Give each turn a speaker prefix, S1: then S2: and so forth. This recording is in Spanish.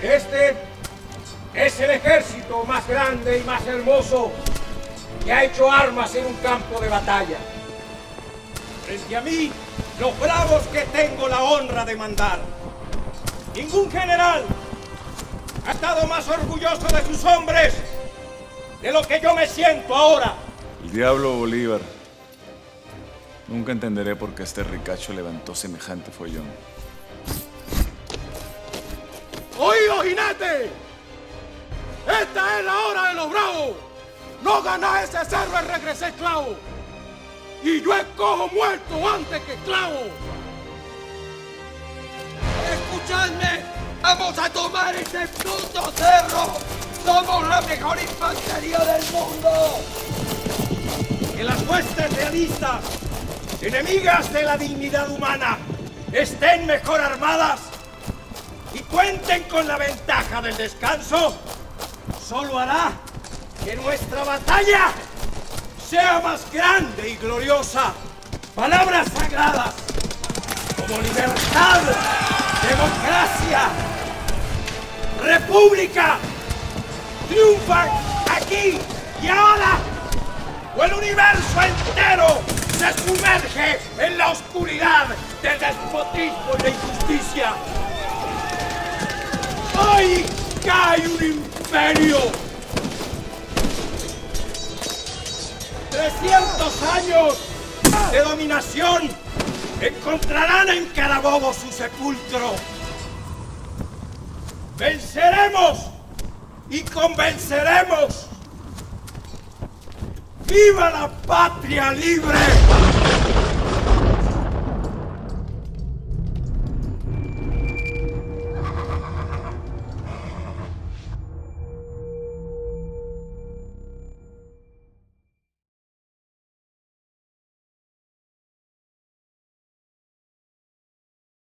S1: Este es el ejército más grande y más hermoso que ha hecho armas en un campo de batalla. Frente a mí, los bravos que tengo la honra de mandar. Ningún general ha estado más orgulloso de sus hombres de lo que yo me siento ahora.
S2: El diablo Bolívar. Nunca entenderé por qué este ricacho levantó semejante follón.
S1: ¡Oído, jinete! ¡Esta es la hora de los bravos! ¡No ganá ese cerro y regresé esclavo! ¡Y yo escojo muerto antes que esclavo! ¡Escuchadme! ¡Vamos a tomar ese puto cerro! ¡Somos la mejor infantería del mundo! Que las huestes realistas, enemigas de la dignidad humana, estén mejor armadas y cuenten con la ventaja del descanso, solo hará que nuestra batalla sea más grande y gloriosa. Palabras sagradas como libertad, democracia, república, triunfan aquí y ahora, o el universo entero se sumerge en la oscuridad del despotismo y la injusticia. ¡Hoy cae un imperio! 300 años de dominación encontrarán en Carabobo su sepulcro. ¡Venceremos y convenceremos! ¡Viva la patria libre!